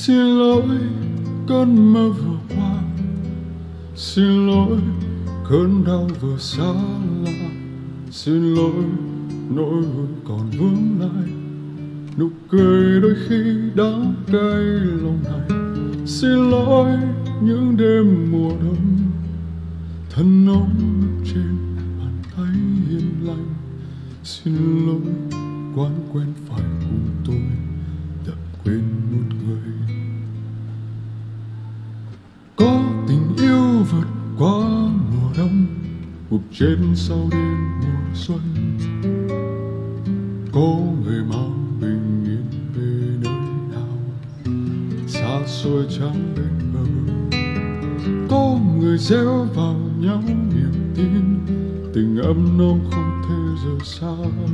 Xin lỗi cơn mơ vừa qua, xin lỗi cơn đau vừa xa lạ, xin lỗi nỗi vui còn vướng lại, nụ cười đôi khi đắng cay lòng này. Xin lỗi những đêm mùa đông thân nóng trên bàn tay hiền lành. Xin lỗi quán quen phải cùng tôi đã quên một người. Có tình yêu vượt qua mùa đông, ngục trên sau đêm mùa xuân. Có người mang bình yên về nơi nào xa xôi trắng bên bờ. Có người gieo vào nhau niềm tin, tình ấm nông không thể rời xa.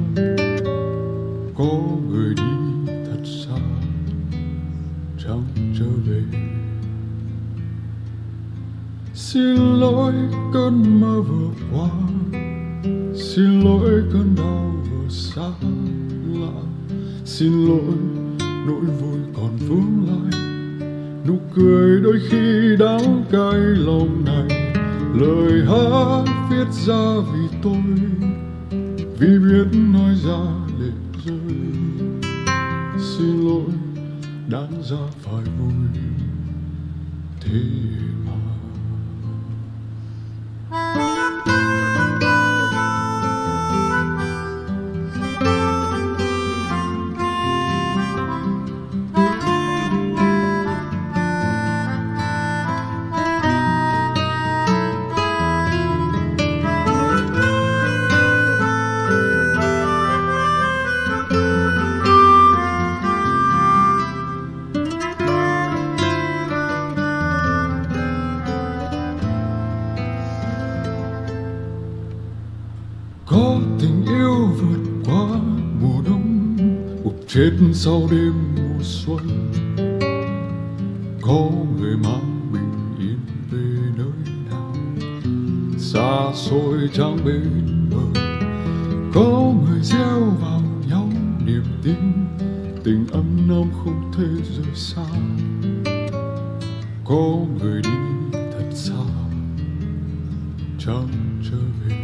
Có người đi thật xa chẳng trở về. Xin lỗi cơn mơ vừa qua, xin lỗi cơn đau vừa xa lạ, xin lỗi nỗi vui còn vướng lại, nụ cười đôi khi đắng cay lòng này. Lời hát viết ra vì tôi, vì biết nói ra lệ rơi. Xin lỗi đáng ra phải vui thế mà. Có tình yêu vượt qua mùa đông, gục chết sau đêm mùa xuân. Có người mang bình yên về nơi nào xa xôi trắng bên bờ. Có người gieo vào nhau niềm tin, tình ấm nóng không thể rời xa. Có người đi thật xa chẳng trở về.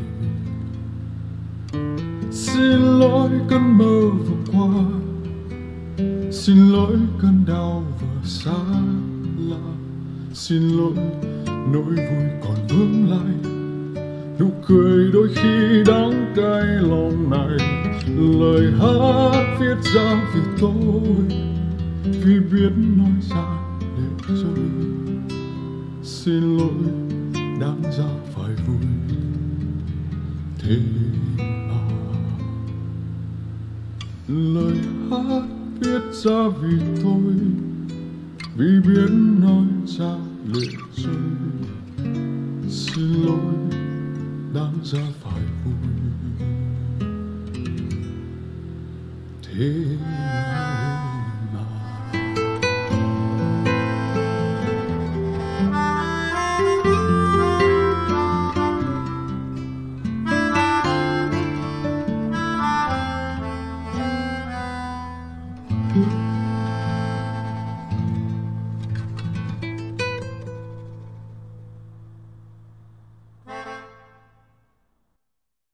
Xin lỗi cơn mơ vừa qua, xin lỗi cơn đau vừa xa lạ, xin lỗi nỗi vui còn vướng lại, nụ cười đôi khi đắng cay lòng này. Lời hát viết ra vì tôi, vì biết nói ra để rơi. Xin lỗi đáng ra phải vui thế mà. Lời hát viết ra vì tôi, vì biết nói ra lệ rơi. Xin lỗi đáng ra phải vui thế mà.